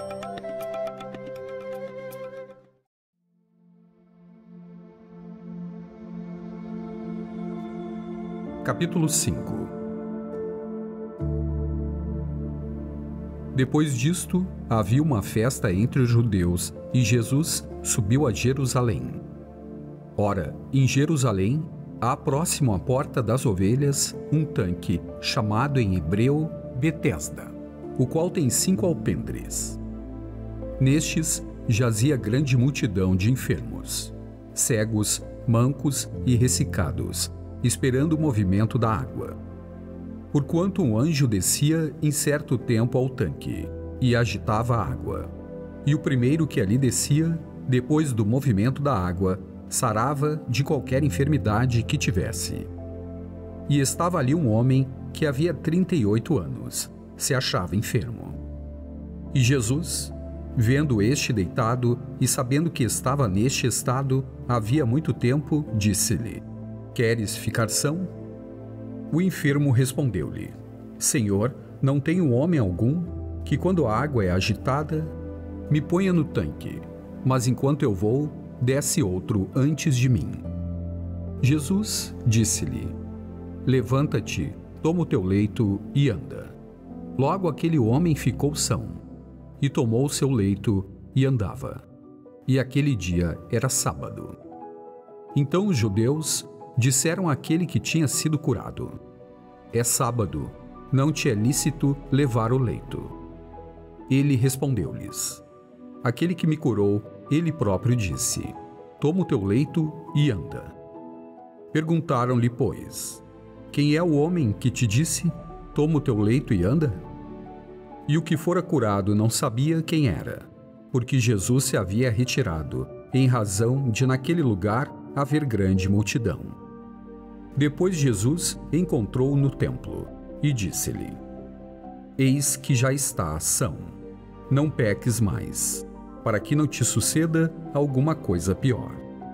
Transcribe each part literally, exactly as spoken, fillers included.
Capítulo cinco. Depois disto, havia uma festa entre os judeus, e Jesus subiu a Jerusalém. Ora, em Jerusalém, há próximo à porta das ovelhas, um tanque, chamado em hebreu Betesda, o qual tem cinco alpendres. Nestes jazia grande multidão de enfermos, cegos, mancos e ressecados, esperando o movimento da água. Porquanto um anjo descia em certo tempo ao tanque, e agitava a água. E o primeiro que ali descia, depois do movimento da água, sarava de qualquer enfermidade que tivesse. E estava ali um homem que havia trinta e oito anos, se achava enfermo. E Jesus, vendo este deitado e sabendo que estava neste estado havia muito tempo, disse-lhe: Queres ficar são? O enfermo respondeu-lhe: Senhor, não tenho homem algum que, quando a água é agitada, me ponha no tanque, mas enquanto eu vou, desce outro antes de mim. Jesus disse-lhe: Levanta-te, toma o teu leito e anda. Logo aquele homem ficou são, e tomou o seu leito e andava. E aquele dia era sábado. Então os judeus disseram àquele que tinha sido curado: É sábado, não te é lícito levar o leito. Ele respondeu-lhes: Aquele que me curou, ele próprio disse: Toma o teu leito e anda. Perguntaram-lhe, pois: Quem é o homem que te disse: Toma o teu leito e anda? E o que fora curado não sabia quem era, porque Jesus se havia retirado, em razão de naquele lugar haver grande multidão. Depois Jesus encontrou-o no templo e disse-lhe: Eis que já está são, não peques mais, para que não te suceda alguma coisa pior.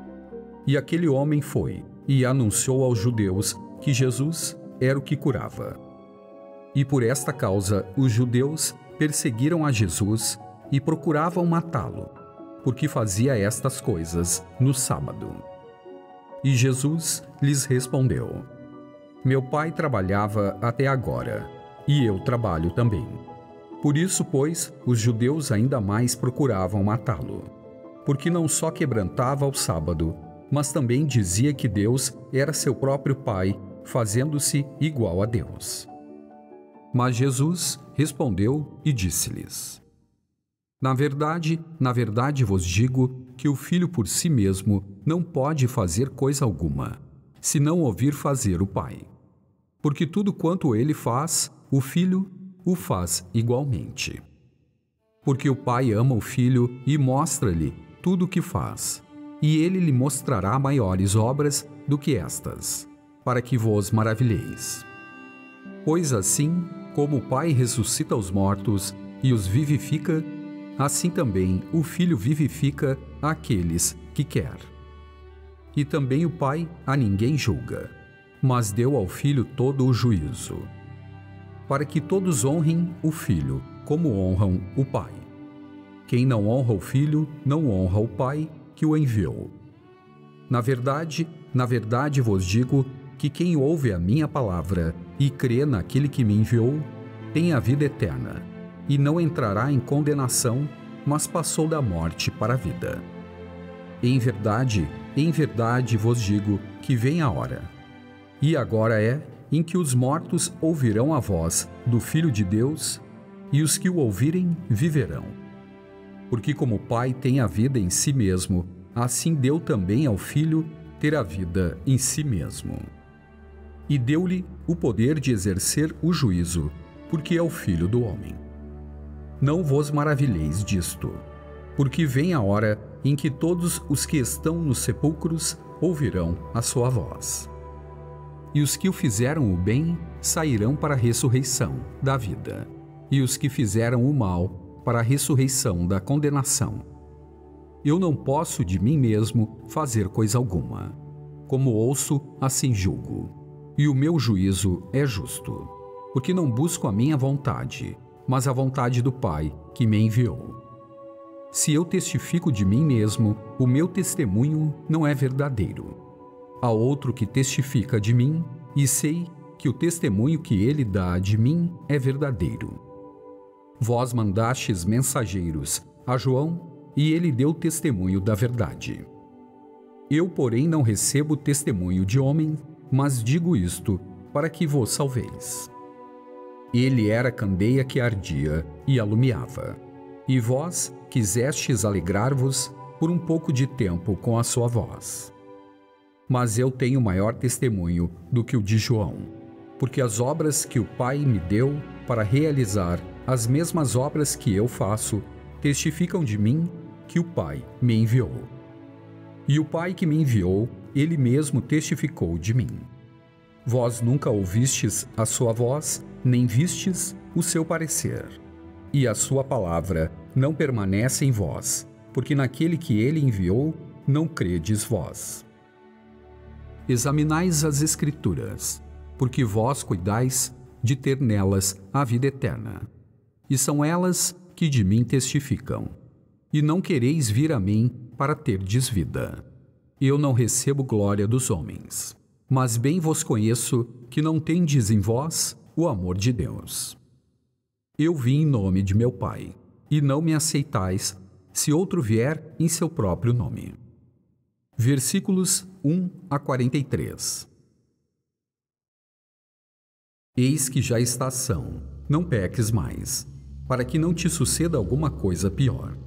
E aquele homem foi e anunciou aos judeus que Jesus era o que curava. E por esta causa os judeus perseguiram a Jesus e procuravam matá-lo, porque fazia estas coisas no sábado. E Jesus lhes respondeu: Meu pai trabalhava até agora, e eu trabalho também. Por isso, pois, os judeus ainda mais procuravam matá-lo, porque não só quebrantava o sábado, mas também dizia que Deus era seu próprio Pai, fazendo-se igual a Deus. Mas Jesus respondeu e disse-lhes: Na verdade, na verdade vos digo que o Filho por si mesmo não pode fazer coisa alguma, se não ouvir fazer o Pai. Porque tudo quanto ele faz, o Filho o faz igualmente. Porque o Pai ama o Filho e mostra-lhe tudo o que faz, e ele lhe mostrará maiores obras do que estas, para que vos maravilheis. Pois assim, como o Pai ressuscita os mortos e os vivifica, assim também o Filho vivifica aqueles que quer. E também o Pai a ninguém julga, mas deu ao Filho todo o juízo, para que todos honrem o Filho como honram o Pai. Quem não honra o Filho, não honra o Pai que o enviou. Na verdade, na verdade vos digo que quem ouve a minha palavra e crê naquele que me enviou, tem a vida eterna, e não entrará em condenação, mas passou da morte para a vida. Em verdade, em verdade vos digo que vem a hora, e agora é, em que os mortos ouvirão a voz do Filho de Deus, e os que o ouvirem viverão. Porque como o Pai tem a vida em si mesmo, assim deu também ao Filho ter a vida em si mesmo. E deu-lhe o poder de exercer o juízo, porque é o Filho do homem. Não vos maravilheis disto, porque vem a hora em que todos os que estão nos sepulcros ouvirão a sua voz. E os que o fizeram o bem sairão para a ressurreição da vida, e os que fizeram o mal para a ressurreição da condenação. Eu não posso de mim mesmo fazer coisa alguma. Como ouço, assim julgo. E o meu juízo é justo, porque não busco a minha vontade, mas a vontade do Pai que me enviou. Se eu testifico de mim mesmo, o meu testemunho não é verdadeiro. Há outro que testifica de mim, e sei que o testemunho que ele dá de mim é verdadeiro. Vós mandastes mensageiros a João, e ele deu testemunho da verdade. Eu, porém, não recebo testemunho de homem, mas digo isto para que vos salveis. Ele era a candeia que ardia e alumiava, e vós quisestes alegrar-vos por um pouco de tempo com a sua voz. Mas eu tenho maior testemunho do que o de João, porque as obras que o Pai me deu para realizar, as mesmas obras que eu faço, testificam de mim que o Pai me enviou. E o Pai que me enviou, ele mesmo testificou de mim. Vós nunca ouvistes a sua voz, nem vistes o seu parecer. E a sua palavra não permanece em vós, porque naquele que ele enviou, não credes vós. Examinais as Escrituras, porque vós cuidais de ter nelas a vida eterna. E são elas que de mim testificam. E não quereis vir a mim para terdes vida. Eu não recebo glória dos homens, mas bem vos conheço que não tendes em vós o amor de Deus. Eu vim em nome de meu Pai, e não me aceitais se outro vier em seu próprio nome. Versículos um a quarenta e três. Eis que já está ação, não peques mais, para que não te suceda alguma coisa pior.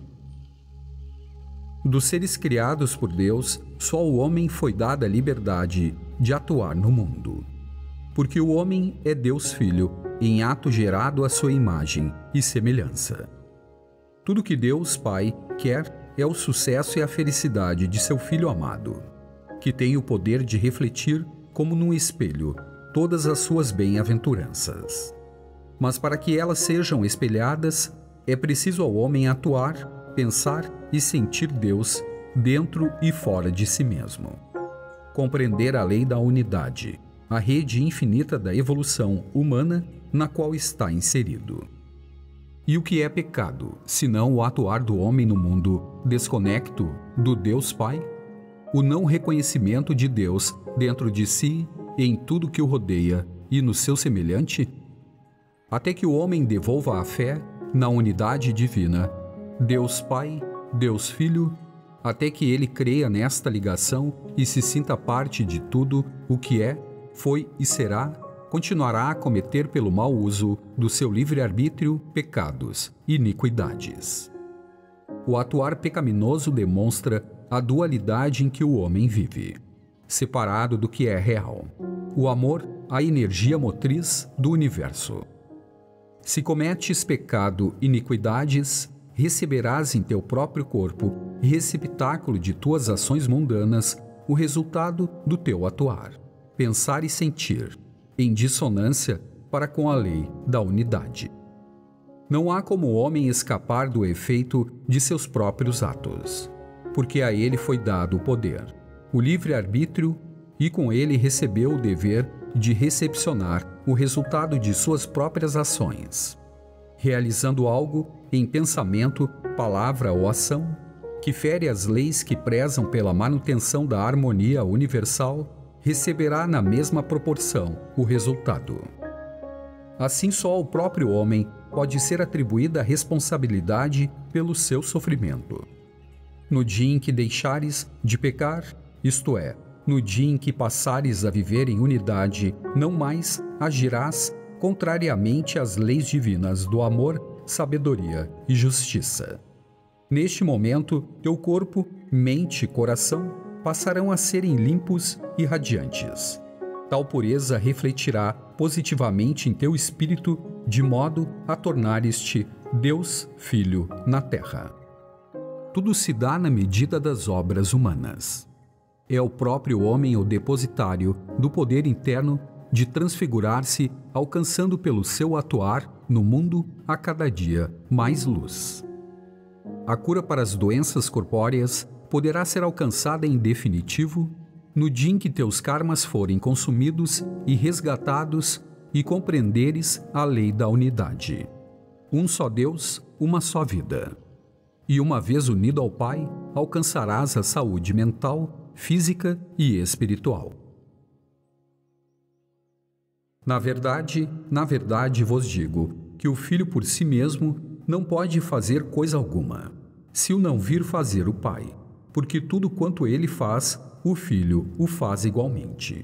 Dos seres criados por Deus, só ao homem foi dada a liberdade de atuar no mundo. Porque o homem é Deus Filho, em ato gerado à sua imagem e semelhança. Tudo que Deus Pai quer é o sucesso e a felicidade de seu Filho amado, que tem o poder de refletir, como num espelho, todas as suas bem-aventuranças. Mas para que elas sejam espelhadas, é preciso ao homem atuar, pensar e sentir Deus dentro e fora de si mesmo. Compreender a lei da unidade, a rede infinita da evolução humana na qual está inserido. E o que é pecado, senão o atuar do homem no mundo desconecto do Deus Pai? O não reconhecimento de Deus dentro de si, em tudo que o rodeia e no seu semelhante? Até que o homem devolva a fé na unidade divina, Deus Pai, Deus Filho, até que ele creia nesta ligação e se sinta parte de tudo o que é, foi e será, continuará a cometer pelo mau uso do seu livre-arbítrio pecados e iniquidades. O atuar pecaminoso demonstra a dualidade em que o homem vive, separado do que é real. O amor, a energia motriz do universo. Se cometes pecado e iniquidades, receberás em teu próprio corpo, receptáculo de tuas ações mundanas, o resultado do teu atuar, pensar e sentir, em dissonância para com a lei da unidade. Não há como o homem escapar do efeito de seus próprios atos, porque a ele foi dado o poder, o livre-arbítrio, e com ele recebeu o dever de recepcionar o resultado de suas próprias ações, realizando algo em pensamento, palavra ou ação, que fere as leis que prezam pela manutenção da harmonia universal, receberá na mesma proporção o resultado. Assim, só ao próprio homem pode ser atribuída a responsabilidade pelo seu sofrimento. No dia em que deixares de pecar, isto é, no dia em que passares a viver em unidade, não mais agirás contrariamente às leis divinas do amor, sabedoria e justiça. Neste momento, teu corpo, mente e coração passarão a serem limpos e radiantes. Tal pureza refletirá positivamente em teu espírito, de modo a tornares-te Deus Filho na terra. Tudo se dá na medida das obras humanas. É o próprio homem o depositário do poder interno de transfigurar-se, alcançando pelo seu atuar no mundo a cada dia mais luz. A cura para as doenças corpóreas poderá ser alcançada em definitivo no dia em que teus karmas forem consumidos e resgatados e compreenderes a lei da unidade. Um só Deus, uma só vida. e uma vez unido ao Pai, alcançarás a saúde mental, física e espiritual. Na verdade, na verdade vos digo que o Filho por si mesmo não pode fazer coisa alguma, se o não vir fazer o Pai, porque tudo quanto ele faz, o Filho o faz igualmente.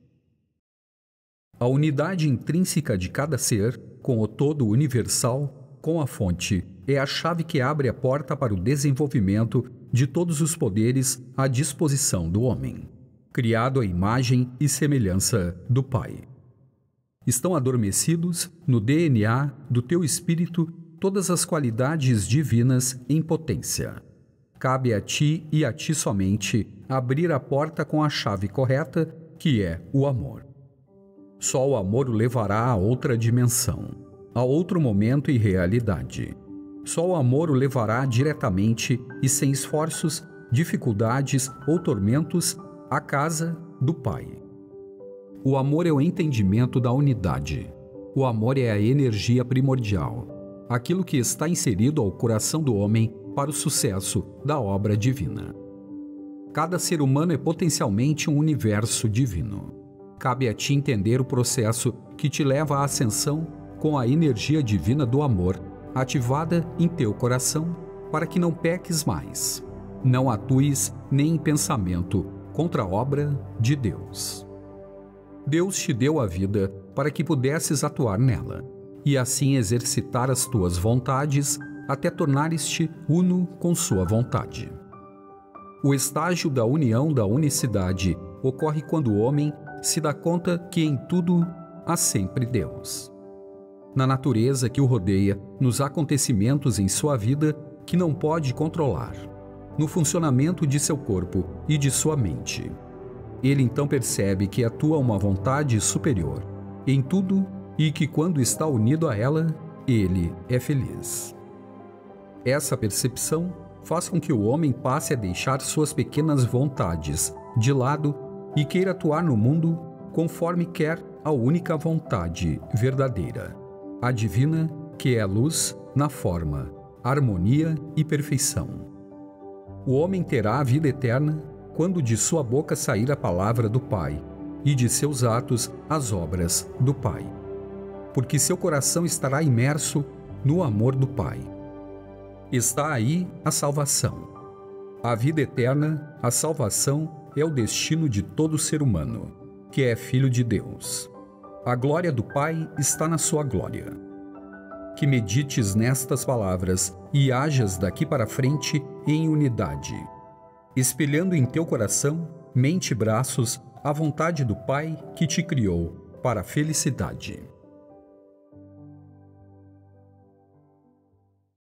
A unidade intrínseca de cada ser, com o todo universal, com a fonte, é a chave que abre a porta para o desenvolvimento de todos os poderes à disposição do homem, criado à imagem e semelhança do Pai. Estão adormecidos no D N A do teu espírito todas as qualidades divinas em potência. Cabe a ti e a ti somente abrir a porta com a chave correta, que é o amor. Só o amor o levará a outra dimensão, a outro momento e realidade. Só o amor o levará diretamente e sem esforços, dificuldades ou tormentos à casa do Pai. O amor é o entendimento da unidade. O amor é a energia primordial, aquilo que está inserido ao coração do homem para o sucesso da obra divina. Cada ser humano é potencialmente um universo divino. Cabe a ti entender o processo que te leva à ascensão com a energia divina do amor ativada em teu coração para que não peques mais. Não atues nem em pensamento contra a obra de Deus. Deus te deu a vida para que pudesses atuar nela e assim exercitar as tuas vontades até tornares-te uno com sua vontade. O estágio da união da unicidade ocorre quando o homem se dá conta que em tudo há sempre Deus. Na natureza que o rodeia, nos acontecimentos em sua vida que não pode controlar, no funcionamento de seu corpo e de sua mente. Ele então percebe que atua uma vontade superior em tudo e que quando está unido a ela, ele é feliz. Essa percepção faz com que o homem passe a deixar suas pequenas vontades de lado e queira atuar no mundo conforme quer a única vontade verdadeira, a divina, que é a luz na forma, harmonia e perfeição. O homem terá a vida eterna quando de sua boca sair a palavra do Pai e de seus atos as obras do Pai, porque seu coração estará imerso no amor do Pai. Está aí a salvação. A vida eterna, a salvação, é o destino de todo ser humano, que é filho de Deus. A glória do Pai está na sua glória. Que medites nestas palavras e hajas daqui para frente em unidade, espelhando em teu coração, mente e braços a vontade do Pai que te criou para a felicidade.